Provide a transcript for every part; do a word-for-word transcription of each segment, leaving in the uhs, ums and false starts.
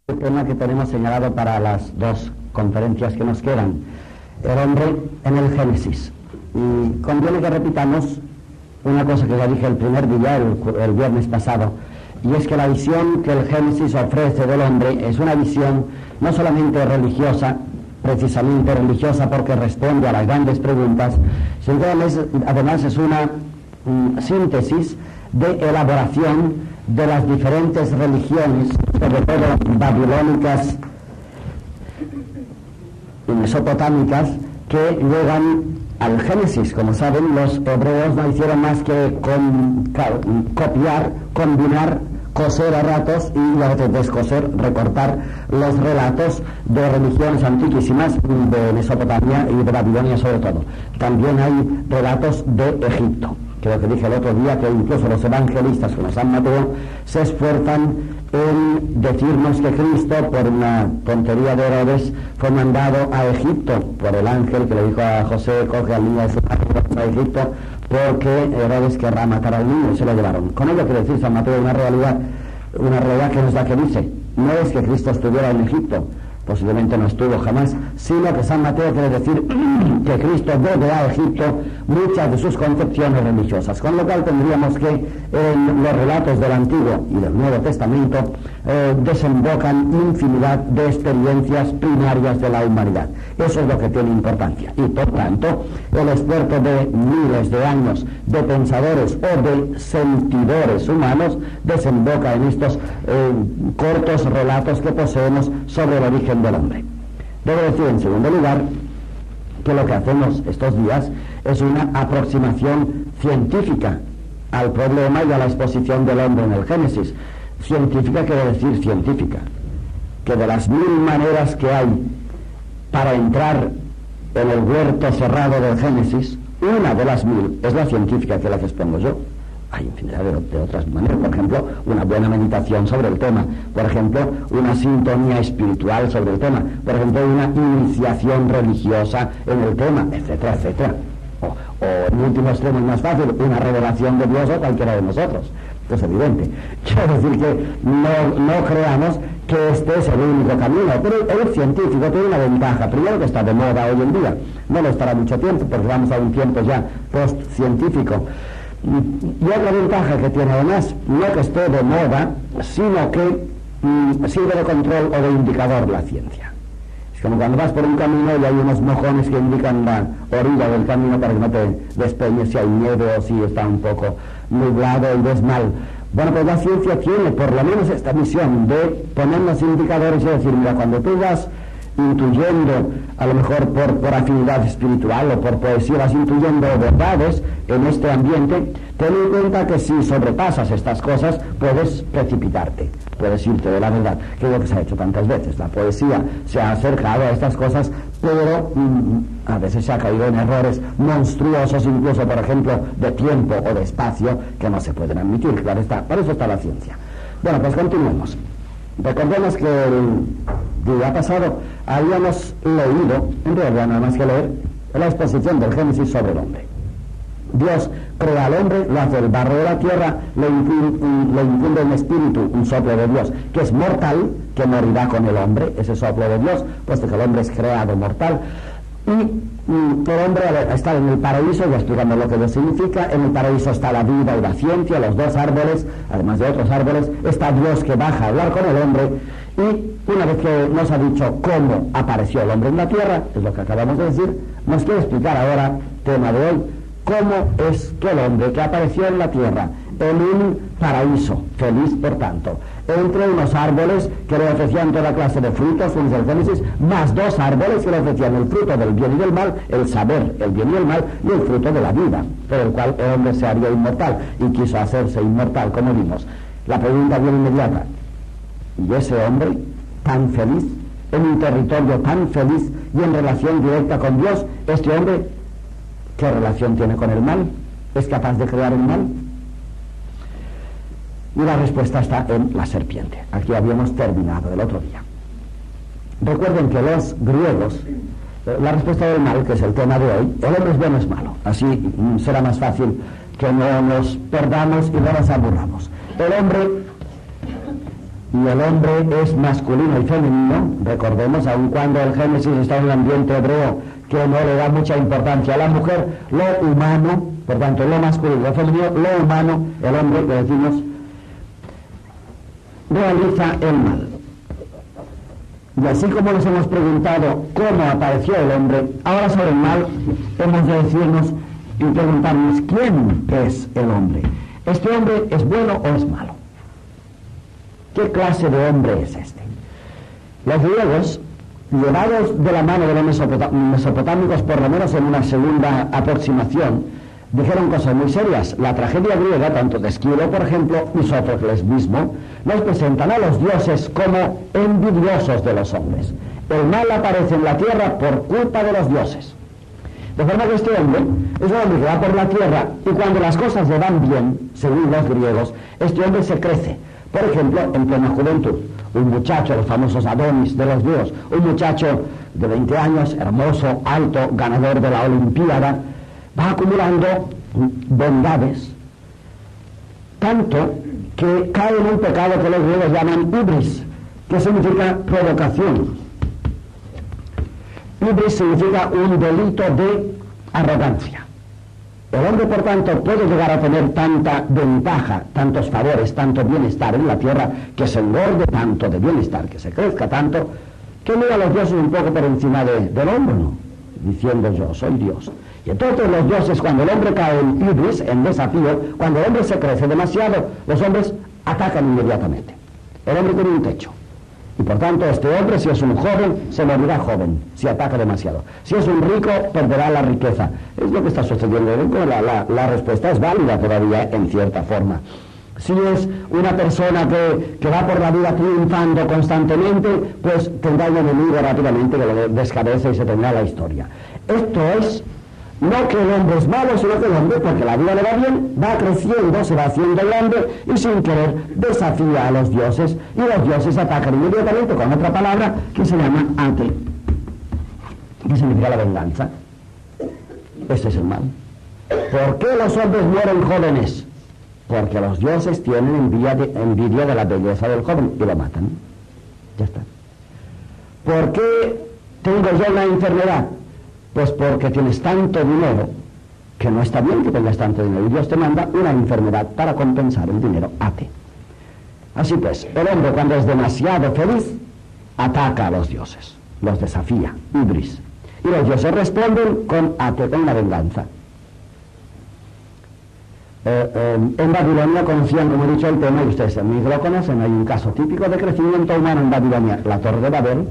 El tema que tenemos señalado para las dos conferencias que nos quedan, el hombre en el Génesis. Y conviene que repitamos una cosa que ya dije el primer día, el, el viernes pasado, y es que la visión que el Génesis ofrece del hombre es una visión no solamente religiosa, precisamente religiosa porque responde a las grandes preguntas, sino que además, además es una um, síntesis de elaboración de las diferentes religiones, sobre todo babilónicas y mesopotámicas, que llegan al Génesis. Como saben, los hebreos no hicieron más que con, copiar, combinar, coser a ratos y a veces descoser, recortar los relatos de religiones antiquísimas de Mesopotamia y de Babilonia sobre todo. También hay relatos de Egipto. Creo que dije el otro día que incluso los evangelistas como San Mateo se esfuerzan en decirnos que Cristo, por una tontería de Herodes, fue mandado a Egipto por el ángel que le dijo a José: coge al niño de su padre a Egipto, porque Herodes querrá matar al niño, y se lo llevaron. Con ello quiere decir San Mateo una realidad, una realidad que no es la que dice. No es que Cristo estuviera en Egipto, posiblemente no estuvo jamás, sino que San Mateo quiere decir que Cristo debe a Egipto muchas de sus concepciones religiosas, con lo cual tendríamos que en los relatos del Antiguo y del Nuevo Testamento eh, desembocan infinidad de experiencias primarias de la humanidad. Eso es lo que tiene importancia, y por tanto el esfuerzo de miles de años de pensadores o de sentidores humanos desemboca en estos eh, cortos relatos que poseemos sobre el origen del hombre. Debo decir en segundo lugar que lo que hacemos estos días es una aproximación científica al problema y a la exposición del hombre en el Génesis. Científica quiere decir científica, que de las mil maneras que hay para entrar en el huerto cerrado del Génesis, una de las mil es la científica, que es la que expongo yo. Hay infinidad de, de otras maneras, por ejemplo, una buena meditación sobre el tema, por ejemplo, una sintonía espiritual sobre el tema, por ejemplo, una iniciación religiosa en el tema, etcétera, etcétera. O, o en último extremo, es más fácil, una revelación de Dios o cualquiera de nosotros. Esto es evidente. Quiero decir que no, no creamos que este es el único camino, pero el científico tiene una ventaja. Primero, que está de moda hoy en día, no lo estará mucho tiempo, porque vamos a un tiempo ya post-científico. Y otra ventaja que tiene además, no que esté de moda, sino que mm, sirve de control o de indicador la ciencia. Es como cuando vas por un camino y hay unos mojones que indican la orilla del camino para que no te despeñes si hay nieve o si está un poco nublado y ves mal. Bueno, pues la ciencia tiene por lo menos esta misión de poner los indicadores y decir: mira, cuando tú vas intuyendo, a lo mejor por, por afinidad espiritual o por poesía, vas intuyendo verdades en este ambiente, ten en cuenta que si sobrepasas estas cosas puedes precipitarte, puedes irte de la verdad, que es lo que se ha hecho tantas veces. La poesía se ha acercado a estas cosas, pero mmm, a veces se ha caído en errores monstruosos, incluso, por ejemplo, de tiempo o de espacio, que no se pueden admitir. Claro está, para eso está la ciencia. Bueno, pues continuemos. Recordemos que el día pasado habíamos leído, en realidad nada más que leer, la exposición del Génesis sobre el hombre. Dios crea al hombre, lo hace del barro de la tierra, le infunde, le infunde un espíritu, un soplo de Dios, que es mortal, que morirá con el hombre, ese soplo de Dios, puesto que el hombre es creado mortal. Y mm, el hombre está en el paraíso, ya explicamos lo que eso significa. En el paraíso está la vida y la ciencia, los dos árboles, además de otros árboles. Está Dios, que baja a hablar con el hombre, y una vez que nos ha dicho cómo apareció el hombre en la tierra, es lo que acabamos de decir, nos quiere explicar ahora, tema de hoy, cómo es que el hombre que apareció en la tierra en un paraíso, feliz por tanto, entre unos árboles que le ofrecían toda clase de frutos, según el Génesis, más dos árboles que le ofrecían el fruto del bien y del mal, el saber, el bien y el mal, y el fruto de la vida, por el cual el hombre se haría inmortal, y quiso hacerse inmortal, como vimos. La pregunta viene inmediata: ¿y ese hombre tan feliz, en un territorio tan feliz y en relación directa con Dios, este hombre, qué relación tiene con el mal? ¿Es capaz de crear el mal? Y la respuesta está en la serpiente. Aquí habíamos terminado el otro día. Recuerden que los griegos, la respuesta del mal, que es el tema de hoy, el hombre es bueno o es malo. Así mm, será más fácil que no nos perdamos y no nos aburramos. El hombre y el hombre es masculino y femenino. Recordemos, aun cuando el Génesis está en un ambiente hebreo que no le da mucha importancia a la mujer, lo humano, por tanto lo masculino, lo femenino, lo humano, el hombre, que decimos, realiza el mal. Y así como nos hemos preguntado cómo apareció el hombre, ahora sobre el mal hemos de decirnos y preguntarnos quién es el hombre. ¿Este hombre es bueno o es malo? ¿Qué clase de hombre es este? Los griegos, llevados de la mano de los mesopotámicos, por lo menos en una segunda aproximación, dijeron cosas muy serias. La tragedia griega, tanto de Esquilo, por ejemplo, y Sófocles mismo, nos presentan a los dioses como envidiosos de los hombres. El mal aparece en la tierra por culpa de los dioses. De forma que este hombre es un hombre que va por la tierra y cuando las cosas le van bien, según los griegos, este hombre se crece. Por ejemplo, en plena juventud, un muchacho, los famosos Adonis de los griegos, un muchacho de veinte años, hermoso, alto, ganador de la Olimpiada, va acumulando bondades, tanto que cae en un pecado que los griegos llaman hubris, que significa provocación. Hubris significa un delito de arrogancia. El hombre, por tanto, puede llegar a tener tanta ventaja, tantos favores, tanto bienestar en la tierra, que se engorde tanto de bienestar, que se crezca tanto, que mira a los dioses un poco por encima de, del hombro, ¿no? Diciendo yo soy Dios. Y entonces los dioses, cuando el hombre cae en hubris, en desafío, cuando el hombre se crece demasiado, los hombres atacan inmediatamente. El hombre tiene un techo. Y por tanto, este hombre, si es un joven, se morirá joven, si ataca demasiado. Si es un rico, perderá la riqueza. Es lo que está sucediendo. La, la, la respuesta es válida todavía, en cierta forma. Si es una persona que, que va por la vida triunfando constantemente, pues tendrá un enemigo rápidamente que lo descabece y se tendrá la historia. Esto es, no que el hombre es malo, sino que el hombre, porque la vida le va bien, va creciendo, se va haciendo grande y sin querer desafía a los dioses y los dioses atacan inmediatamente con otra palabra que se llama ate, que significa la venganza. Este es el mal. ¿Por qué los hombres mueren jóvenes? Porque los dioses tienen envidia de, envidia de la belleza del joven y lo matan. Ya está. ¿Por qué tengo yo una enfermedad? Pues porque tienes tanto dinero que no está bien que tengas tanto dinero y Dios te manda una enfermedad para compensar el dinero. Ate. Así pues, el hombre cuando es demasiado feliz ataca a los dioses, los desafía, hubris, y los dioses responden con ate, con la venganza. Eh, eh, en Babilonia conocían, como he dicho, el tema, y ustedes también lo conocen, hay un caso típico de crecimiento humano en Babilonia, la Torre de Babel.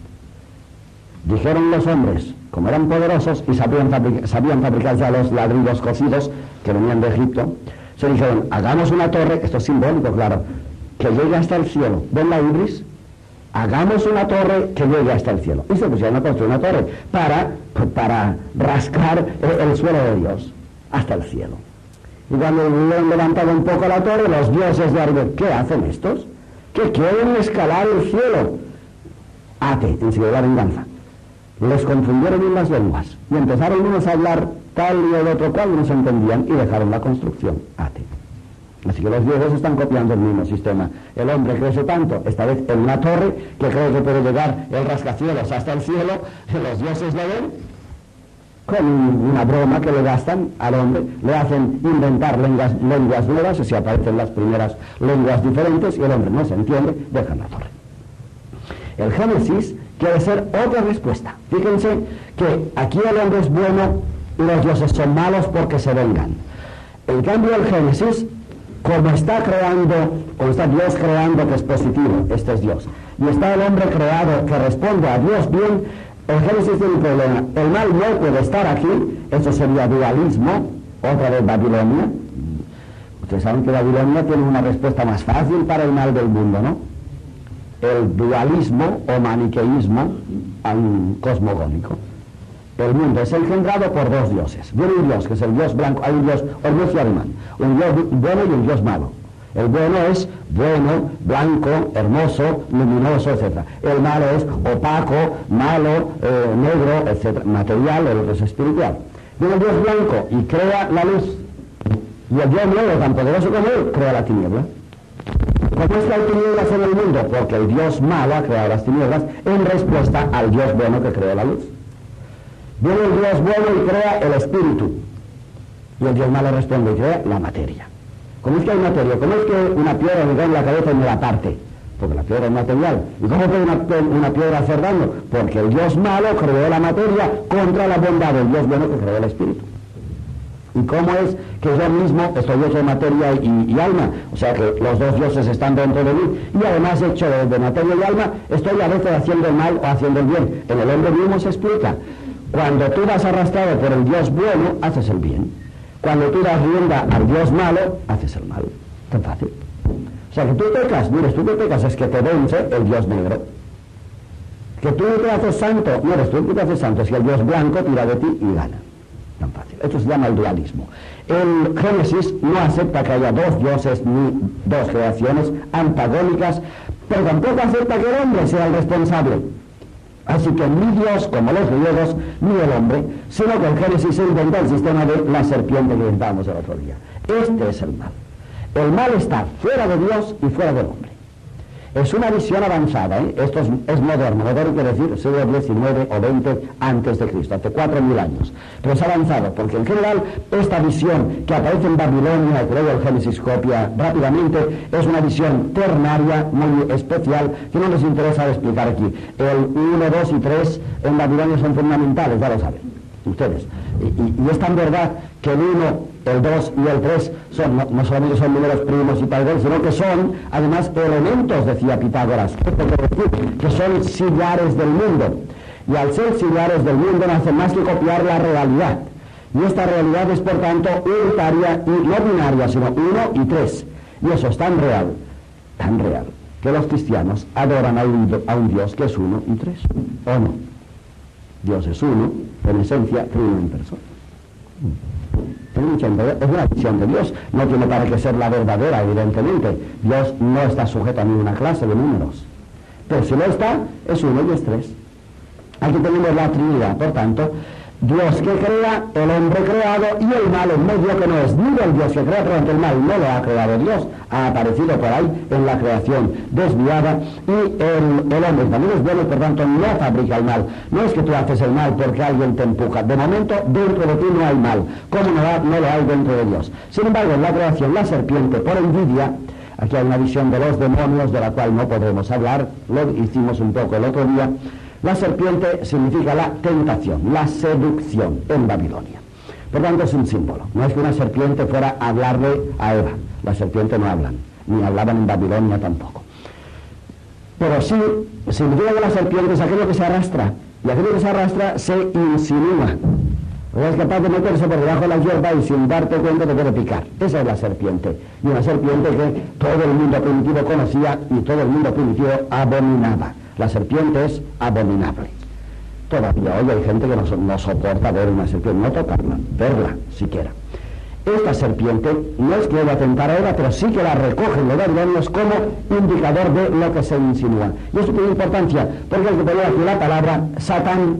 Dijeron los hombres, como eran poderosos y sabían, fabric sabían fabricar ya los ladrillos cocidos que venían de Egipto, se dijeron, hagamos una torre, esto es simbólico, claro, que llegue hasta el cielo. ¿Ven la hubris? Hagamos una torre que llegue hasta el cielo. Y se pusieron a construir una torre para, para rascar el, el suelo de Dios hasta el cielo. Y cuando hubieron levantado un poco la torre, los dioses de arriba, ¿qué hacen estos? Que quieren escalar el cielo. Ate, enseguida la venganza. Les confundieron en las lenguas y empezaron unos a hablar tal y el otro cual, no se entendían y dejaron la construcción. Ate. Así que los dioses están copiando el mismo sistema. El hombre crece tanto, esta vez en una torre, que cree que puede llegar el rascacielos hasta el cielo. Los dioses lo ven con una broma que le gastan al hombre, le hacen inventar lenguas, lenguas nuevas, o sea, aparecen las primeras lenguas diferentes y el hombre no se entiende, dejan la torre. El Génesis quiere ser otra respuesta. Fíjense que aquí el hombre es bueno y los dioses son malos porque se vengan. En cambio el Génesis, como está creando, como está Dios creando que es positivo, este es Dios, y está el hombre creado que responde a Dios bien, el Génesis tiene un problema. El mal no puede estar aquí, eso sería dualismo, otra vez Babilonia. Ustedes saben que Babilonia tiene una respuesta más fácil para el mal del mundo, ¿no? El dualismo o maniqueísmo cosmogónico. El mundo es engendrado por dos dioses. Viene un dios, que es el dios blanco, hay un dios hermoso y alemán, un dios bueno y un dios malo. El bueno es bueno, blanco, hermoso, luminoso, etcétera. El malo es opaco, malo, eh, negro, etcétera. Material, el otro es espiritual. Viene el dios blanco y crea la luz. Y el dios negro, tan poderoso como él, crea la tiniebla. ¿Cómo es que hay tinieblas en el mundo? Porque el Dios malo ha creado las tinieblas en respuesta al Dios bueno que creó la luz. Viene el Dios bueno y crea el espíritu, y el Dios malo responde y crea la materia. ¿Cómo es que hay materia? ¿Cómo es que una piedra me cae en la cabeza y me la parte? Porque la piedra es material. ¿Y cómo puede una, una piedra hacer daño? Porque el Dios malo creó la materia contra la bondad del Dios bueno que creó el espíritu. ¿Y cómo es que yo mismo estoy hecho de materia y, y alma? O sea que los dos dioses están dentro de mí, y además hecho de, de materia y alma, estoy a veces haciendo el mal o haciendo el bien. En el hombre mismo se explica. Cuando tú vas arrastrado por el Dios bueno, haces el bien. Cuando tú das rienda al Dios malo, haces el mal. Tan fácil. O sea que tú pecas, mires, tú que pecas es que te vence el Dios negro. Que tú te haces santo, no eres tú que te haces santo, es que el Dios blanco tira de ti y gana. Tan fácil. Esto se llama el dualismo. El Génesis no acepta que haya dos dioses ni dos creaciones antagónicas, pero tampoco acepta que el hombre sea el responsable. Así que ni Dios, como los griegos, ni el hombre, sino que el Génesis se inventa el sistema de la serpiente que inventamos el otro día. Este es el mal. El mal está fuera de Dios y fuera del hombre. Es una visión avanzada, ¿eh? Esto es, es moderno. Moderno quiere decir siglo diecinueve o veinte antes de Cristo, hace cuatro mil años. Pero es avanzado, porque en general esta visión que aparece en Babilonia, que luego el Génesis copia rápidamente, es una visión ternaria, muy especial, que no les interesa explicar aquí. El uno, dos y tres en Babilonia son fundamentales, ya lo saben ustedes. Y, y, y es tan verdad que el uno, el dos y el tres son, no, no solamente son números primos y tal, sino que son, además, elementos, decía Pitágoras. ¿Qué quiere decir? Que son sillares del mundo. Y al ser sillares del mundo no hacen más que copiar la realidad. Y esta realidad es, por tanto, unitaria y no binaria, sino uno y tres. Y eso es tan real, tan real, que los cristianos adoran a un, a un Dios que es uno y tres. ¿O no? Dios es uno, en esencia, trino en persona. Es una visión de Dios, no tiene para qué ser la verdadera, evidentemente. Dios no está sujeto a ninguna clase de números, pero si no está, es uno y es tres. Aquí tenemos la Trinidad, por tanto, Dios que crea, el hombre creado y el mal en medio, que no es ni del Dios que crea, pero el mal no lo ha creado Dios, ha aparecido por ahí en la creación desviada, y el, el hombre también es bueno, por tanto no fabrica el mal. No es que tú haces el mal porque alguien te empuja. De momento dentro de ti no hay mal, como no, ha, no lo hay dentro de Dios. Sin embargo, en la creación, la serpiente, por envidia, aquí hay una visión de los demonios de la cual no podremos hablar, lo hicimos un poco el otro día. La serpiente significa la tentación, la seducción en Babilonia. Por tanto, es un símbolo. No es que una serpiente fuera a hablarle a Eva. Las serpientes no hablan, ni hablaban en Babilonia tampoco. Pero sí significa que la serpiente es aquello que se arrastra, y aquello que se arrastra se insinúa. O sea, es capaz de meterse por debajo de la hierba y sin darte cuenta te puede picar. Esa es la serpiente. Y una serpiente que todo el mundo primitivo conocía y todo el mundo primitivo abominaba. La serpiente es abominable. Todavía hoy hay gente que no, no soporta ver una serpiente, no tocarla, verla siquiera. Esta serpiente no es que vaya a tentar a Eva, pero sí que la recogen los babilonios como indicador de lo que se insinúa. Y esto tiene importancia, porque hay que poner aquí la palabra Satán.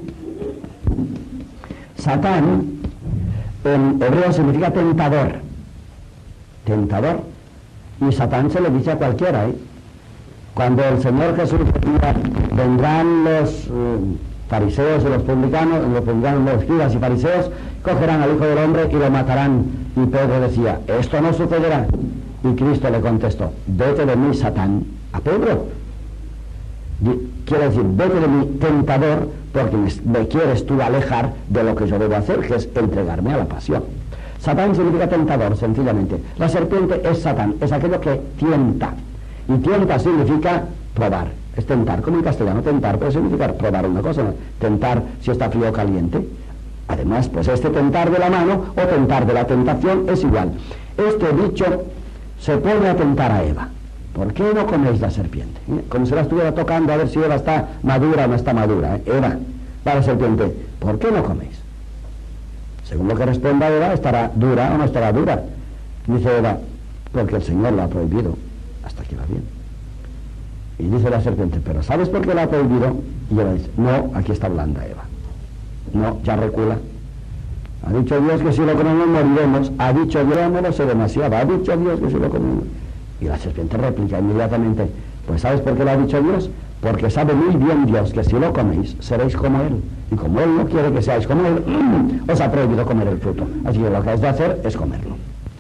Satán en hebreo significa tentador. Tentador. Y Satán se le dice a cualquiera, ¿eh? Cuando el Señor Jesús decía, vendrán los uh, fariseos y los publicanos, los publicanos, los escribas y fariseos, cogerán al Hijo del Hombre y lo matarán. Y Pedro decía, esto no sucederá. Y Cristo le contestó, vete de mí, Satán, a Pedro. Quiere decir, vete de mí, tentador, porque me, me quieres tú alejar de lo que yo debo hacer, que es entregarme a la pasión. Satán significa tentador, sencillamente. La serpiente es Satán, es aquello que tienta. Y tienta significa probar, es tentar, como en castellano tentar puede significar probar una cosa, ¿no? Tentar si está frío o caliente. Además, pues este tentar de la mano o tentar de la tentación es igual. Este dicho se pone a tentar a Eva. ¿Por qué no coméis la serpiente? ¿Eh? Como si la estuviera tocando a ver si Eva está madura o no está madura. ¿eh? Eva, para la serpiente, ¿por qué no coméis? Según lo que responda Eva, ¿estará dura o no estará dura? Dice Eva, porque el Señor la ha prohibido. Hasta aquí va bien. Y dice la serpiente, ¿pero sabes por qué la ha prohibido? Y ella dice, no, aquí está blanda Eva. No, ya recula. Ha dicho Dios que si lo comemos moriremos. Ha dicho Dios, no lo sé demasiado. Ha dicho Dios que si lo comemos. Y la serpiente replica inmediatamente, pues ¿sabes por qué lo ha dicho Dios? Porque sabe muy bien Dios que si lo coméis, seréis como Él. Y como Él no quiere que seáis como Él, os ha prohibido comer el fruto. Así que lo que has de hacer es comerlo.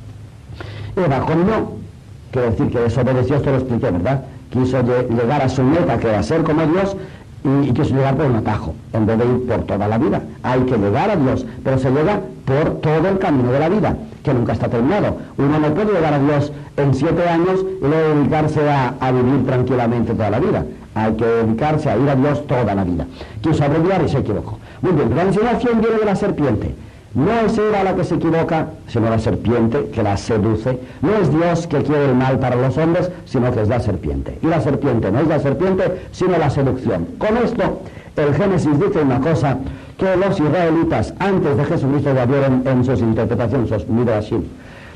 Eva comió, quiere decir que desobedeció, esto lo expliqué, ¿verdad? Quiso llegar a su meta, que era ser como Dios, y, y quiso llegar por un atajo, en vez de ir por toda la vida. Hay que llegar a Dios, pero se llega por todo el camino de la vida, que nunca está terminado. Uno no puede llegar a Dios en siete años y luego dedicarse a, a vivir tranquilamente toda la vida. Hay que dedicarse a ir a Dios toda la vida. Quiso abreviar y se equivocó. Muy bien, la insinuación viene de la serpiente. No es Eva la que se equivoca, sino la serpiente que la seduce. No es Dios que quiere el mal para los hombres, sino que es la serpiente. Y la serpiente no es la serpiente, sino la seducción. Con esto, el Génesis dice una cosa que los israelitas, antes de Jesucristo, ya vieron en sus interpretaciones, sus midrashim.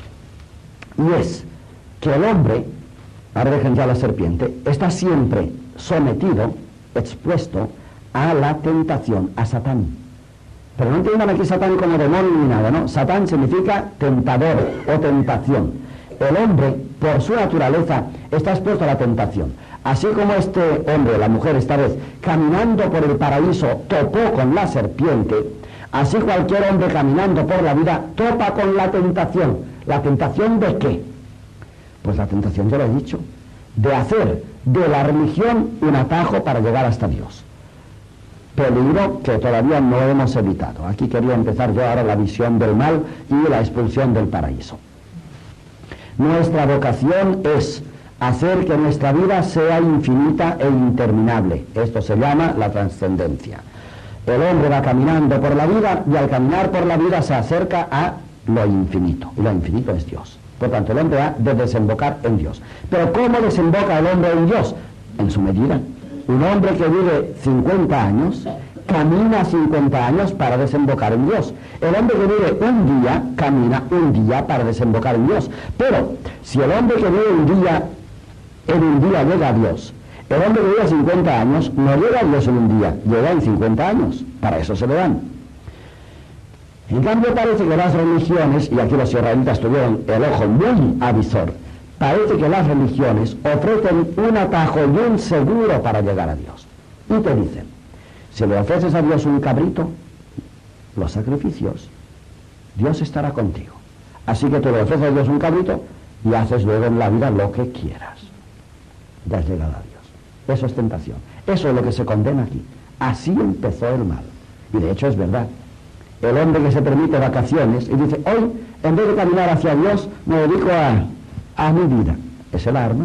Y es que el hombre, ahora dejen ya la serpiente, está siempre sometido, expuesto a la tentación, a Satán. Pero no entiendan aquí Satán como demonio ni nada, ¿no? Satán significa tentador o tentación. El hombre, por su naturaleza, está expuesto a la tentación. Así como este hombre, la mujer esta vez, caminando por el paraíso, topó con la serpiente, así cualquier hombre caminando por la vida topa con la tentación. ¿La tentación de qué? Pues la tentación, ya lo he dicho, de hacer de la religión un atajo para llegar hasta Dios. Peligro que todavía no hemos evitado. Aquí quería empezar yo ahora la visión del mal y la expulsión del paraíso. Nuestra vocación es hacer que nuestra vida sea infinita e interminable. Esto se llama la trascendencia. El hombre va caminando por la vida y al caminar por la vida se acerca a lo infinito. Y lo infinito es Dios. Por tanto, el hombre ha de desembocar en Dios. Pero ¿cómo desemboca el hombre en Dios? En su medida. Un hombre que vive cincuenta años, camina cincuenta años para desembocar en Dios. El hombre que vive un día, camina un día para desembocar en Dios. Pero, si el hombre que vive un día, en un día llega a Dios, el hombre que vive cincuenta años, no llega a Dios en un día, llega en cincuenta años. Para eso se le dan. En cambio, parece que las religiones, y aquí los israelitas tuvieron el ojo muy avisor, parece que las religiones ofrecen un atajo y un seguro para llegar a Dios. Y te dicen, si le ofreces a Dios un cabrito, los sacrificios, Dios estará contigo. Así que tú le ofreces a Dios un cabrito y haces luego en la vida lo que quieras. Ya has llegado a Dios. Eso es tentación. Eso es lo que se condena aquí. Así empezó el mal. Y de hecho es verdad. El hombre que se permite vacaciones y dice, hoy, en vez de caminar hacia Dios, me dedico a... a mi vida, es el arma.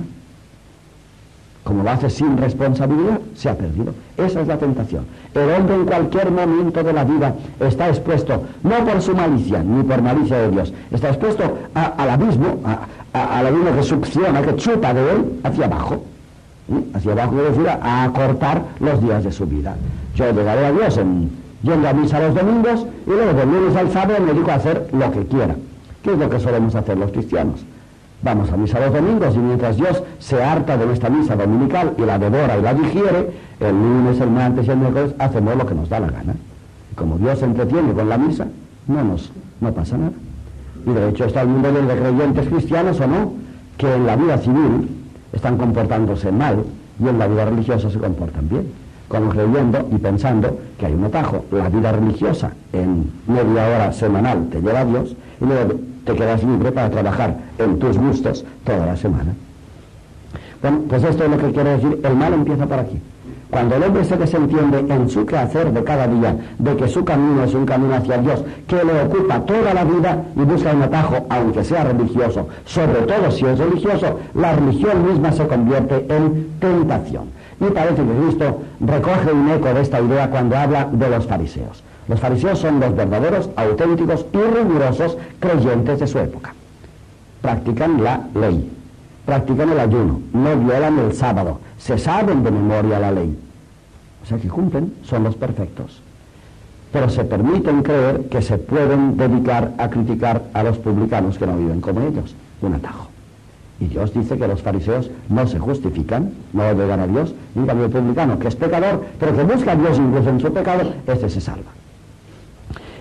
Como lo hace sin responsabilidad, se ha perdido. Esa es la tentación. El hombre en cualquier momento de la vida está expuesto, no por su malicia, ni por malicia de Dios, está expuesto a, al abismo, a, a, al abismo que succiona, que chupa de él hacia abajo. ¿Sí? Hacia abajo, quiere decir, a acortar los días de su vida. Yo llegaré a Dios en, yendo a misa los domingos, y luego de lunes al sábado me dedico a hacer lo que quiera. ¿Qué es lo que solemos hacer los cristianos? Vamos a misa los domingos y mientras Dios se harta de nuestra misa dominical y la devora y la digiere, el lunes, el martes y el miércoles hacemos lo que nos da la gana. Y como Dios se entretiene con la misa, no nos no pasa nada. Y de hecho está el mundo de creyentes cristianos o no, que en la vida civil están comportándose mal y en la vida religiosa se comportan bien, como creyendo y pensando que hay un atajo. La vida religiosa en media hora semanal te lleva a Dios y luego te quedas libre para trabajar en tus gustos toda la semana. Bueno, pues esto es lo que quiero decir. El mal empieza por aquí. Cuando el hombre se desentiende en su quehacer de cada día, de que su camino es un camino hacia Dios, que le ocupa toda la vida y busca un atajo, aunque sea religioso, sobre todo si es religioso, la religión misma se convierte en tentación. Y parece que Cristo recoge un eco de esta idea cuando habla de los fariseos. Los fariseos son los verdaderos, auténticos y rigurosos creyentes de su época. Practican la ley, practican el ayuno, no violan el sábado, se saben de memoria la ley. O sea que cumplen, son los perfectos. Pero se permiten creer que se pueden dedicar a criticar a los publicanos que no viven como ellos. Un atajo. Y Dios dice que los fariseos no se justifican, no llegan a Dios, y en cambio el publicano, que es pecador, pero que busca a Dios incluso en su pecado, este se salva.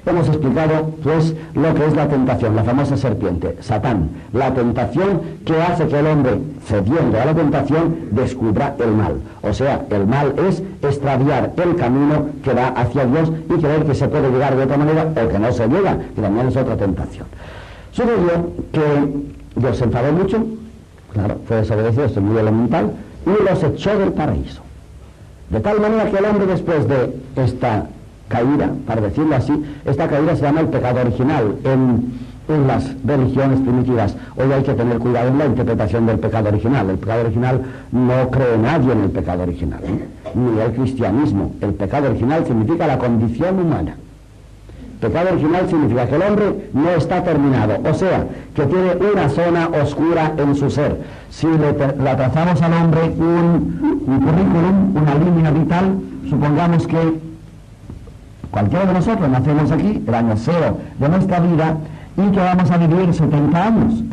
Hemos explicado, pues, lo que es la tentación, la famosa serpiente, Satán. La tentación que hace que el hombre, cediendo a la tentación, descubra el mal. O sea, el mal es extraviar el camino que va hacia Dios y creer que se puede llegar de otra manera o que no se llega, que también es otra tentación. Sucedió que Dios se enfadó mucho, claro, fue desobedecido, esto es muy elemental, y los echó del paraíso. De tal manera que el hombre, después de esta caída, para decirlo así, esta caída se llama el pecado original en, en las religiones primitivas. Hoy hay que tener cuidado en la interpretación del pecado original. El pecado original no cree nadie en el pecado original, ¿eh? Ni el cristianismo. El pecado original significa la condición humana. Pecado original significa que el hombre no está terminado, o sea, que tiene una zona oscura en su ser. Si le, le trazamos al hombre un, un currículum, una línea vital, supongamos que cualquiera de nosotros nacemos aquí, el año cero de nuestra vida, y que vamos a vivir setenta años.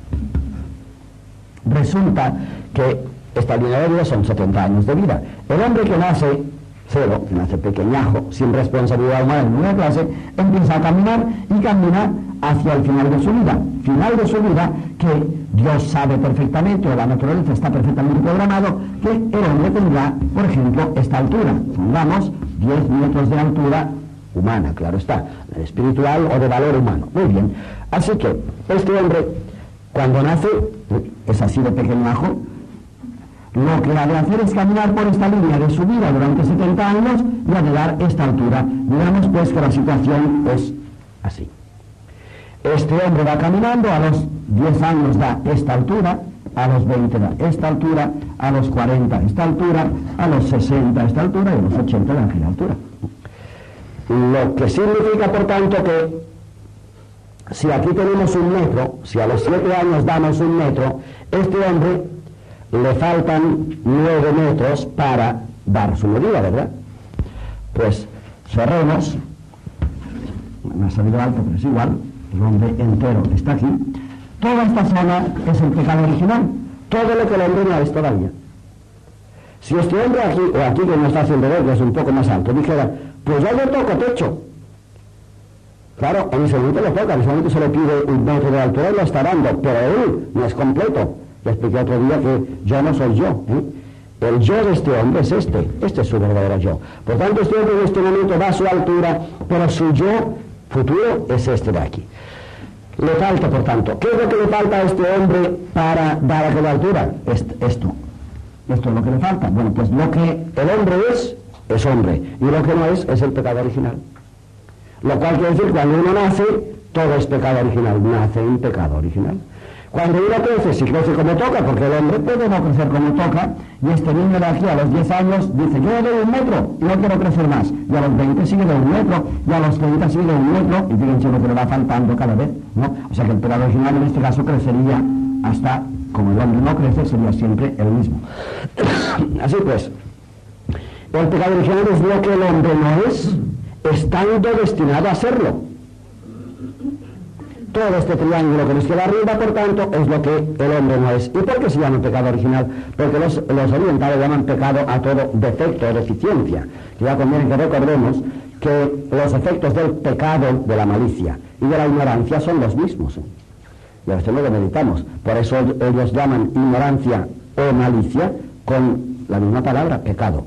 Resulta que esta línea de vida son setenta años de vida. El hombre que nace cero, que nace pequeñajo, sin responsabilidad humana en ninguna clase, empieza a caminar y camina hacia el final de su vida. Final de su vida que Dios sabe perfectamente, o la naturaleza está perfectamente programado, que el hombre tendrá, por ejemplo, esta altura. Pongamos diez metros de altura humana, claro está, espiritual o de valor humano. Muy bien. Así que este hombre, cuando nace, es así de pequeñajo, lo que ha de hacer es caminar por esta línea de su vida durante setenta años y ha de dar esta altura. Digamos pues que la situación es así. Este hombre va caminando, a los diez años da esta altura, a los veinte da esta altura, a los cuarenta esta altura, a los sesenta esta altura y a los ochenta da aquella altura. Lo que significa, por tanto, que si aquí tenemos un metro, si a los siete años damos un metro, este hombre le faltan nueve metros para dar su medida, ¿verdad? Pues cerremos, me ha salido alto, pero es igual, el hombre entero está aquí. Toda esta zona es el pecado original, todo lo que el hombre no es todavía. Si este hombre aquí, o aquí que no está haciendo ver, que es un poco más alto, dijera, pues ya yo toco techo. Claro, en ese momento lo toca, en ese momento se le pide un metro de altura y lo está dando, pero él no es completo. Le expliqué otro día que yo no soy yo, ¿eh? El yo de este hombre es este, este es su verdadero yo. Por tanto, este hombre en este momento va a su altura, pero su yo futuro es este de aquí. Le falta, por tanto, ¿qué es lo que le falta a este hombre para dar aquella altura? Esto, esto, esto es lo que le falta. Bueno, pues lo que el hombre es, es hombre, y lo que no es, es el pecado original. Lo cual quiere decir, cuando uno nace, todo es pecado original, nace en pecado original. Cuando uno crece, si crece como toca, porque el hombre puede no crecer como toca, y este niño de aquí a los diez años dice, yo doy un metro y no quiero crecer más, y a los veinte sigue de un metro, y a los treinta sigue de un metro, y fíjense lo que le va faltando cada vez, ¿no? O sea que el pecado original en este caso crecería hasta, como el hombre no crece, sería siempre el mismo. Así pues, el pecado original es lo que el hombre no es, estando destinado a serlo. Todo este triángulo que nos queda arriba, por tanto, es lo que el hombre no es. ¿Y por qué se llama pecado original? Porque los, los orientales llaman pecado a todo defecto o deficiencia. Que ya conviene que recordemos que los efectos del pecado, de la malicia y de la ignorancia son los mismos, ¿eh? Y a veces no lo meditamos. Por eso ellos llaman ignorancia o malicia con la misma palabra, pecado.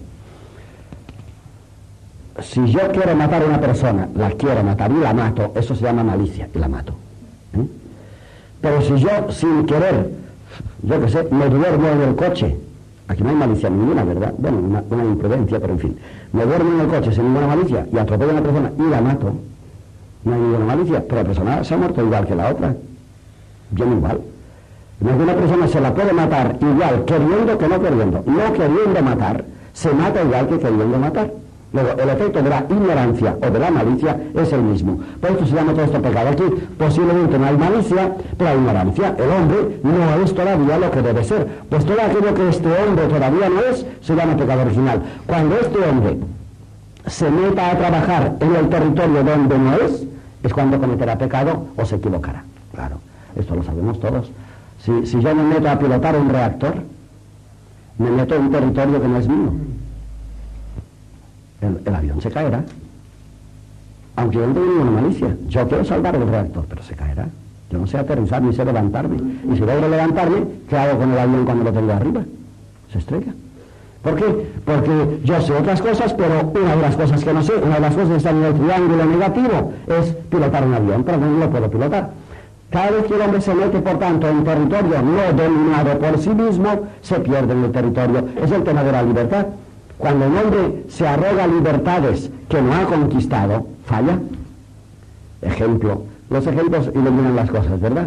Si yo quiero matar a una persona, la quiero matar y la mato, eso se llama malicia y la mato. ¿Eh? Pero si yo, sin querer, yo qué sé, me duermo en el coche, aquí no hay malicia ninguna, ¿verdad? Bueno, una, una imprudencia, pero en fin, me duermo en el coche sin ninguna malicia y atropello a una persona y la mato, no hay ninguna malicia, pero la persona se ha muerto igual que la otra, bien igual. Una persona se la puede matar igual queriendo que no queriendo, no queriendo matar, se mata igual que queriendo matar. Luego, el efecto de la ignorancia o de la malicia es el mismo. Por esto se llama todo esto pecado. Aquí posiblemente no hay malicia, pero hay ignorancia. El hombre no es todavía lo que debe ser. Pues todo aquello que este hombre todavía no es, se llama pecado original. Cuando este hombre se meta a trabajar en el territorio donde no es, es cuando cometerá pecado o se equivocará. Claro, esto lo sabemos todos. Si, si yo me meto a pilotar un reactor, me meto en un territorio que no es mío. El, el avión se caerá. Aunque yo no tengo ninguna malicia. Yo quiero salvar el reactor, pero se caerá. Yo no sé aterrizar ni sé levantarme. Y si logro levantarme, ¿qué hago con el avión cuando lo tengo arriba? Se estrella. ¿Por qué? Porque yo sé otras cosas, pero una de las cosas que no sé, una de las cosas que está en el triángulo negativo, es pilotar un avión, pero no lo puedo pilotar. Cada vez que el hombre se mete, por tanto, en territorio no dominado por sí mismo, se pierde en el territorio. Es el tema de la libertad. Cuando un hombre se arroga libertades que no ha conquistado, falla. Ejemplo, los ejemplos iluminan las cosas, ¿verdad?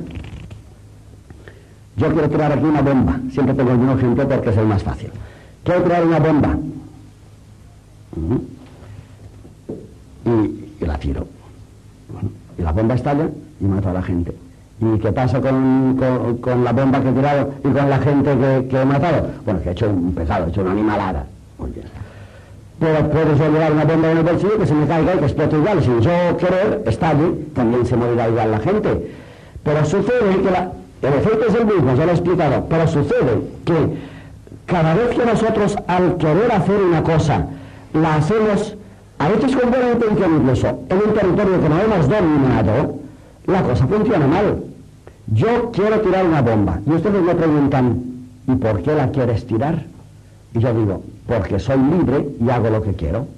Yo quiero tirar aquí una bomba, siempre tengo el mismo ejemplo porque es el más fácil. Quiero tirar una bomba uh-huh. y, y la tiro. Bueno, y la bomba estalla y mata a la gente. ¿Y qué pasa con, con, con la bomba que he tirado y con la gente que, que he matado? Bueno, que he hecho un pecado, he hecho una animalada. Muy bien. Pero puedes llevar una bomba en el bolsillo que se me caiga y que explote igual. Si yo querer estalle, también se morirá igual la gente. Pero sucede que la, el efecto es el mismo, ya lo he explicado, pero sucede que cada vez que nosotros al querer hacer una cosa la hacemos, a veces con buena intención incluso, en un territorio que no hemos dominado, la cosa funciona mal. Yo quiero tirar una bomba y ustedes me preguntan, ¿y por qué la quieres tirar? Y yo digo, porque soy libre y hago lo que quiero.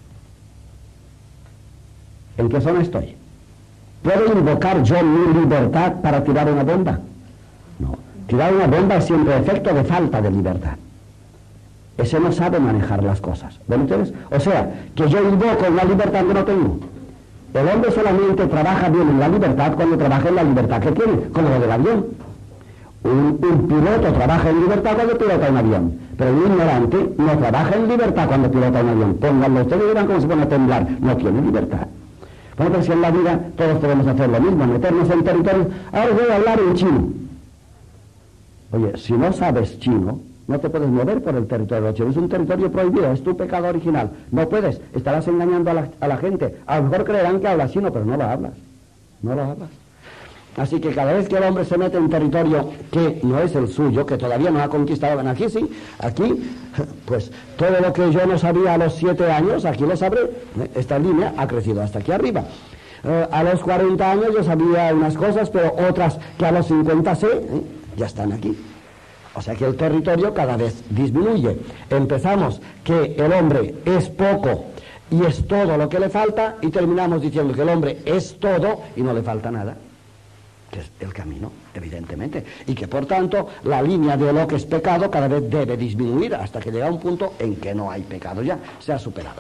¿En qué zona estoy? ¿Puedo invocar yo mi libertad para tirar una bomba? No. Tirar una bomba es siempre efecto de falta de libertad. Ese no sabe manejar las cosas. ¿Ven ustedes? O sea, que yo invoco una libertad que no tengo. El hombre solamente trabaja bien en la libertad cuando trabaja en la libertad que tiene, como lo del avión. Un, un piloto trabaja en libertad cuando pilota un avión, pero un ignorante no trabaja en libertad cuando pilota un avión. Pónganlo, ustedes verán cómo se pone a temblar. No tiene libertad. Bueno, pero si en la vida todos podemos hacer lo mismo, meternos en territorio. Ahora voy a hablar en chino. Oye, si no sabes chino, no te puedes mover por el territorio chino. Es un territorio prohibido, es tu pecado original. No puedes, estarás engañando a la, a la gente. A lo mejor creerán que hablas chino, pero no lo hablas. No lo hablas. Así que cada vez que el hombre se mete en territorio que no es el suyo, que todavía no ha conquistado, ven aquí sí, aquí, pues todo lo que yo no sabía a los siete años, aquí lo sabré. Esta línea ha crecido hasta aquí arriba. Eh, a los cuarenta años yo sabía unas cosas, pero otras que a los cincuenta sé, ¿eh? ya están aquí. O sea que el territorio cada vez disminuye. Empezamos que el hombre es poco y es todo lo que le falta, y terminamos diciendo que el hombre es todo y no le falta nada. Que es el camino, evidentemente, y que por tanto la línea de lo que es pecado cada vez debe disminuir hasta que llega a un punto en que no hay pecado ya, se ha superado.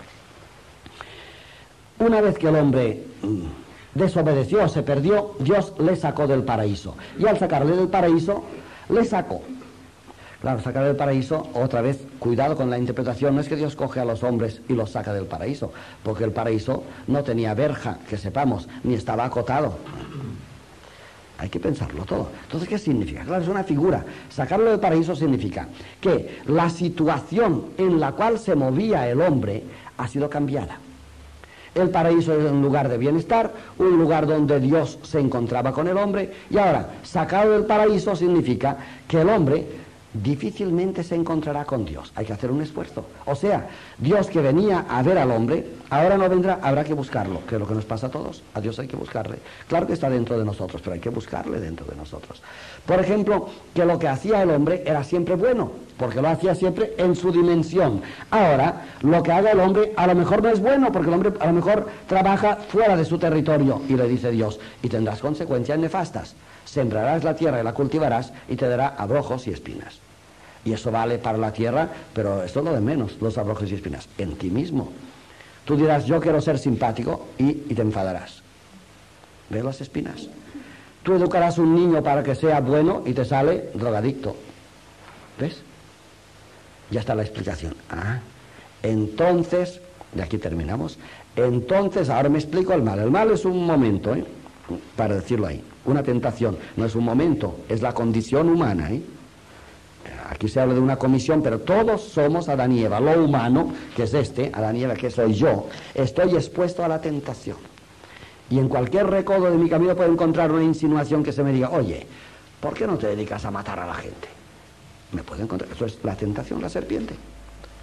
Una vez que el hombre mmm, desobedeció, se perdió, Dios le sacó del paraíso, y al sacarle del paraíso, le sacó. Claro, sacar del paraíso, otra vez, cuidado con la interpretación, no es que Dios coge a los hombres y los saca del paraíso, porque el paraíso no tenía verja, que sepamos, ni estaba acotado. Hay que pensarlo todo. Entonces, ¿qué significa? Claro, es una figura. Sacarlo del paraíso significa que la situación en la cual se movía el hombre ha sido cambiada. El paraíso es un lugar de bienestar, un lugar donde Dios se encontraba con el hombre, y ahora, sacarlo del paraíso significa que el hombre difícilmente se encontrará con Dios. Hay que hacer un esfuerzo. O sea, Dios que venía a ver al hombre, ahora no vendrá, habrá que buscarlo, que es lo que nos pasa a todos. A Dios hay que buscarle. Claro que está dentro de nosotros, pero hay que buscarle dentro de nosotros. Por ejemplo, que lo que hacía el hombre era siempre bueno, porque lo hacía siempre en su dimensión. Ahora, lo que haga el hombre a lo mejor no es bueno, porque el hombre a lo mejor trabaja fuera de su territorio, y le dice Dios, y tendrás consecuencias nefastas. Sembrarás la tierra y la cultivarás, y te dará abrojos y espinas. Y eso vale para la tierra, pero esto es lo de menos, los abrojos y espinas, en ti mismo. Tú dirás, yo quiero ser simpático, y, y te enfadarás. ¿Ves las espinas? Tú educarás a un niño para que sea bueno y te sale drogadicto. ¿Ves? Ya está la explicación. Ah, entonces, de aquí terminamos. Entonces, ahora me explico el mal. El mal es un momento, ¿eh? Para decirlo ahí, una tentación. No es un momento, es la condición humana, ¿eh? Aquí se habla de una comisión, pero todos somos Adán y Eva. Lo humano, que es este, Adán y Eva, que soy yo, estoy expuesto a la tentación. Y en cualquier recodo de mi camino puedo encontrar una insinuación que se me diga, oye, ¿por qué no te dedicas a matar a la gente? Me puede encontrar, eso es la tentación, la serpiente.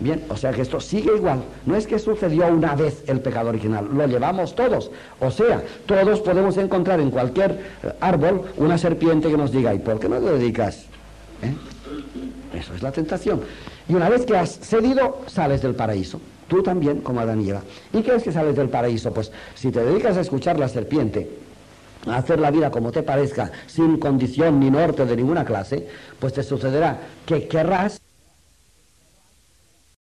Bien, o sea que esto sigue igual. No es que sucedió una vez el pecado original, lo llevamos todos. O sea, todos podemos encontrar en cualquier árbol una serpiente que nos diga, ¿y por qué no te dedicas? ¿Eh? Eso es la tentación. Y una vez que has cedido, sales del paraíso. Tú también, como Adán y Eva. ¿Y qué es que sales del paraíso? Pues si te dedicas a escuchar la serpiente, a hacer la vida como te parezca, sin condición ni norte de ninguna clase, pues te sucederá que querrás